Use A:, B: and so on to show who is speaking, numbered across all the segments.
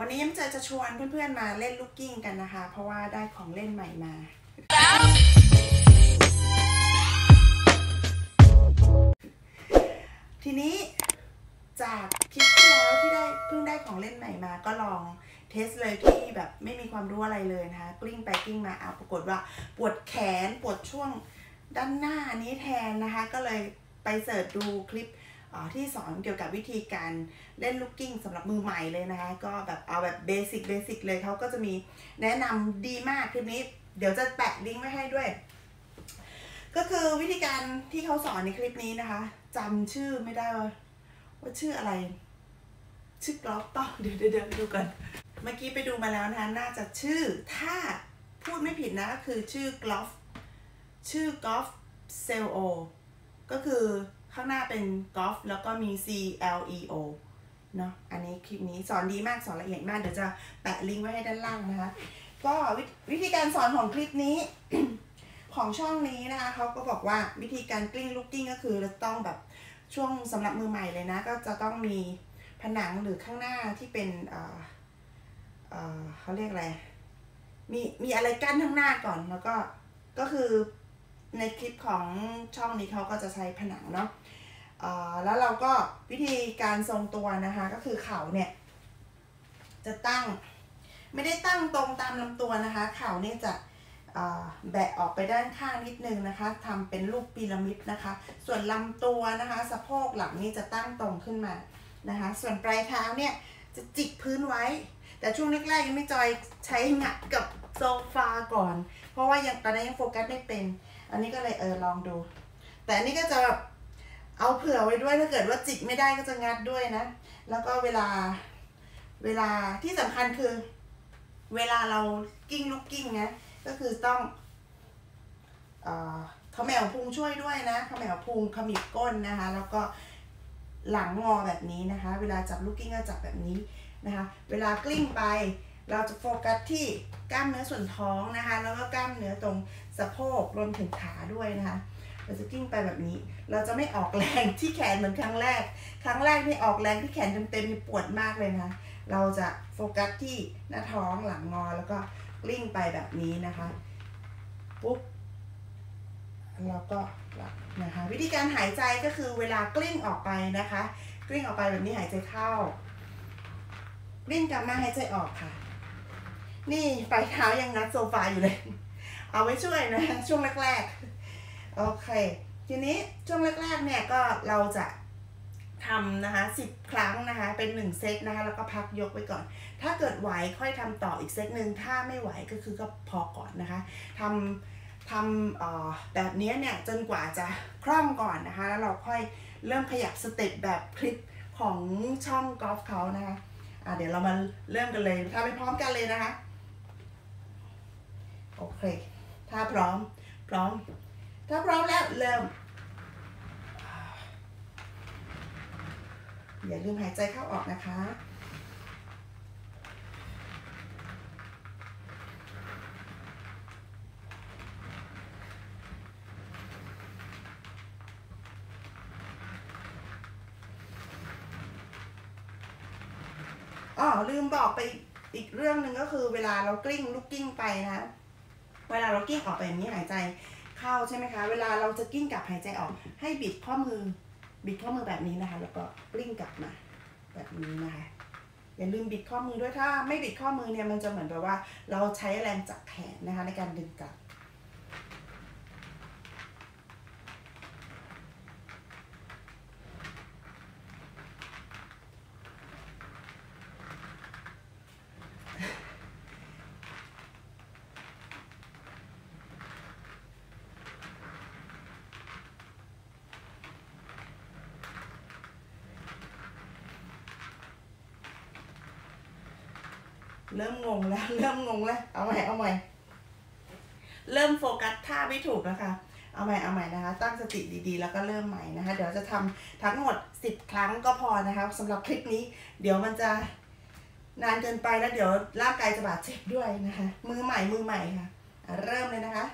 A: วันนี้ยิ้มจะชวนเพื่อนๆมาเล่นลูกกิ้งกันนะคะเพราะว่าได้ของเล่นใหม่มาทีนี้จากคลิปที่แล้วที่เพิ่งได้ของเล่นใหม่มาก็ลองเทสเลยที่แบบไม่มีความรู้อะไรเลยนะคะกลิ้งไปกลิ้งมาปรากฏว่าปวดแขนปวดช่วงด้านหน้านี้แทนนะคะก็เลยไปเสิร์ชดูคลิปที่สอนเกี่ยวกับวิธีการเล่นลูกกิ้งสำหรับมือใหม่เลยนะคะก็แบบเอาแบบเบสิกเลยเขาก็จะมีแนะนำดีมากคลิปนี้เดี๋ยวจะแปะลิงก์ไว้ให้ด้วยก็คือวิธีการที่เขาสอนในคลิปนี้นะคะจำชื่อไม่ได้ว่าชื่ออะไรชื่อกอล์ฟเปล่าเดี๋ยวดูกันเมื่อกี้ไปดูมาแล้วนะคะน่าจะชื่อถ้าพูดไม่ผิดนะก็คือชื่อกอล์ฟเซลโอก็คือข้างหน้าเป็นกอล์ฟแล้วก็มี CLEO เนาะอันนี้คลิปนี้สอนดีมากสอนละเอียดมากเดี๋ยวจะแปะลิงก์ไว้ให้ด้านล่างนะคะก็วิธีการสอนของคลิปนี้ ของช่องนี้นะคะเขาก็บอกว่าวิธีการกลิ้งลูกกิ้งก็คือเราต้องแบบช่วงสำหรับมือใหม่เลยนะก็จะต้องมีผนังหรือข้างหน้าที่เป็นเขาเรียกอะไรมีอะไรกั้นข้างหน้าก่อนแล้วก็คือในคลิปของช่องนี้เขาก็จะใช้ผนังเนาะแล้วเราก็วิธีการทรงตัวนะคะก็คือเข่าเนี่ยจะตั้งไม่ได้ตั้งตรงตามลำตัวนะคะเข่าเนี่ยจะแบะออกไปด้านข้างนิดนึงนะคะทำเป็นรูปพีระมิดนะคะส่วนลำตัวนะคะสะโพกหลังนี่จะตั้งตรงขึ้นมานะคะส่วนปลายเท้าเนี่ยจะจิกพื้นไว้แต่ช่วงแรกๆยังไม่จอยใช้งัดกับโซฟาก่อนเพราะว่าตอนนั้นยังโฟกัสไม่เป็นอันนี้ก็เลยลองดูแต่อันนี้ก็จะแบบเอาเผื่อไว้ด้วยถ้าเกิดว่าจิกไม่ได้ก็จะงัดด้วยนะแล้วก็เวลาที่สำคัญคือเวลาเรากิ้งลูกกิ้งนะก็คือต้องเขม่าวพุงช่วยด้วยนะเขม่าวพุงขมิบก้นนะคะแล้วก็หลังงอแบบนี้นะคะเวลาจับลูกกิ้งก็จับแบบนี้นะคะเวลากลิ้งไปเราจะโฟกัสที่กล้ามเนื้อส่วนท้องนะคะแล้วก็กล้ามเนื้อตรงสะโพกรวมถึงขาด้วยนะคะเราจะกิ้งไปแบบนี้เราจะไม่ออกแรงที่แขนเหมือนครั้งแรกนี่ออกแรงที่แขนเต็มๆนี่ปวดมากเลยนะเราจะโฟกัสที่หน้าท้องหลังงอแล้วก็กลิ้งไปแบบนี้นะคะปุ๊บแล้วก็นะคะวิธีการหายใจก็คือเวลากลิ้งออกไปนะคะกลิ้งออกไปแบบนี้หายใจเข้ากลิ้งกลับมาหายใจออกค่ะนี่ปลายเท้ายังงัดโซฟาอยู่เลยเอาไว้ช่วยนะช่วงแรกๆโอเคทีนี้ช่วงแรกๆเนี่ยก็เราจะทำนะคะ10 ครั้งนะคะเป็น1เซตนะคะแล้วก็พักยกไว้ก่อนถ้าเกิดไหวค่อยทำต่ออีกเซตหนึ่งถ้าไม่ไหวก็คือก็พอก่อนนะคะทำแบบนี้เนี่ยจนกว่าจะคล่องก่อนนะคะแล้วเราค่อยเริ่มขยับสเต็ปแบบคลิปของช่องกอล์ฟเขานะคะเดี๋ยวเรามาเริ่มกันเลยทำไปพร้อมกันเลยนะคะโอเคถ้าพร้อมถ้าพร้อมแล้วเริ่มอย่าลืมหายใจเข้าออกนะคะลืมบอกไปอีกเรื่องหนึ่งก็คือเวลาเรากลิ้งลูกกิ้งไปนะเวลาเรากิ้งออกไปอย่างนี้หายใจเข้าใช่ไหมคะเวลาเราจะกิ้งกลับหายใจออกให้บิดข้อมือแบบนี้นะคะแล้วก็กลิ้งกลับมาแบบนี้นะคะอย่าลืมบิดข้อมือด้วยถ้าไม่บิดข้อมือเนี่ยมันจะเหมือนแบบว่าเราใช้แรงจับแขนนะคะในการดึงกลับเริ่มงงแล้วเอาใหม่เริ่มโฟกัสท่าไม่ถูกแล้วค่ะเอาใหม่นะคะตั้งสติดีๆแล้วก็เริ่มใหม่นะคะเดี๋ยวจะทำทั้งหมด10 ครั้งก็พอนะคะสำหรับคลิปนี้เดี๋ยวมันจะนานเกินไปแล้วเดี๋ยวร่างกายจะบาดเจ็บด้วยนะคะมือใหม่ค่ะเริ่มเลยนะคะ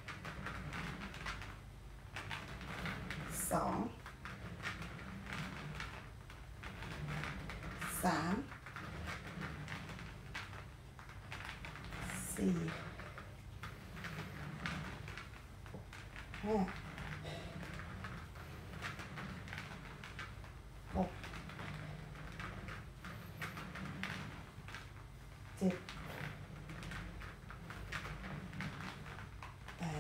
A: 1 2 3 4 5 6 7 8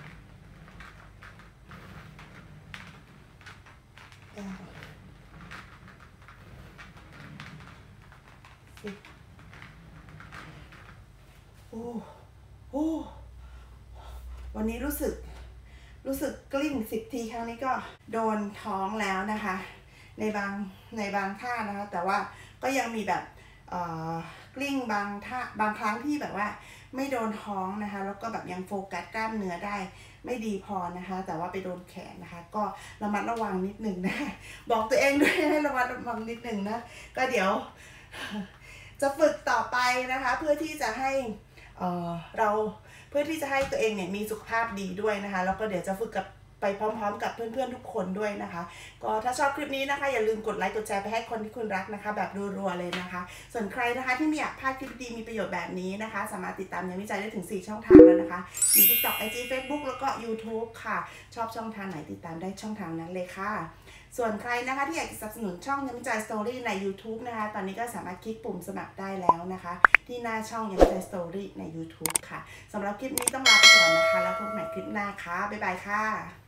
A: 9 10โอ้วันนี้รู้สึกกลิ้ง10 ทีครั้งนี้ก็โดนท้องแล้วนะคะในบางท่านะคะแต่ว่าก็ยังมีแบบกลิ้งบางท่าบางครั้งที่แบบว่าไม่โดนท้องนะคะแล้วก็แบบยังโฟกัสกล้ามเนื้อได้ไม่ดีพอนะคะแต่ว่าไปโดนแขนนะคะก็ระมัดระวังนิดหนึ่งนะบอกตัวเองด้วยให้ระมัดระวังนิดหนึ่งนะก็เดี๋ยวจะฝึกต่อไปนะคะเพื่อที่จะให้ตัวเองเนี่ยมีสุขภาพดีด้วยนะคะแล้วก็เดี๋ยวจะฝึกกับไปพร้อมๆกับเพื่อนๆทุกคนด้วยนะคะก็ถ้าชอบคลิปนี้นะคะอย่าลืมกดไลค์กดแชร์ไปให้คนที่คุณรักนะคะแบบรัวๆเลยนะคะส่วนใครนะคะที่ไม่อยากพลาดคลิปดีมีประโยชน์แบบนี้นะคะสามารถติดตามงานวิจัยได้ถึง4 ช่องทางแล้วนะคะมี TikTok IG Facebook แล้วก็ YouTube ค่ะชอบช่องทางไหนติดตามได้ช่องทางนั้นเลยค่ะส่วนใครนะคะที่อยากสนับสนุนช่องงานวิจัย Story ใน YouTube นะคะตอนนี้ก็สามารถคลิกปุ่มสมัครได้แล้วนะคะที่หน้าช่องงานวิจัย Story ใน YouTube ค่ะสำหรับคลิปนี้ต้องลาไปก่อนนะคะแล้วพบกันใหม่คลิปหน้าค่ะบ๊ายบายค่ะ